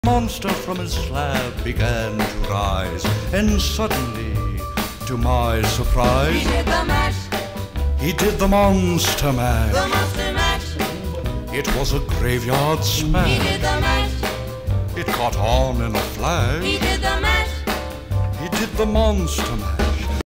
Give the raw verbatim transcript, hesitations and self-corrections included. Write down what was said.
Monster from his slab began to rise, and suddenly, to my surprise, he did the mash. He did the monster mash. The monster mash. It was a graveyard smash. He did the mash. It caught on in a flash. He did the mash. He did the monster mash.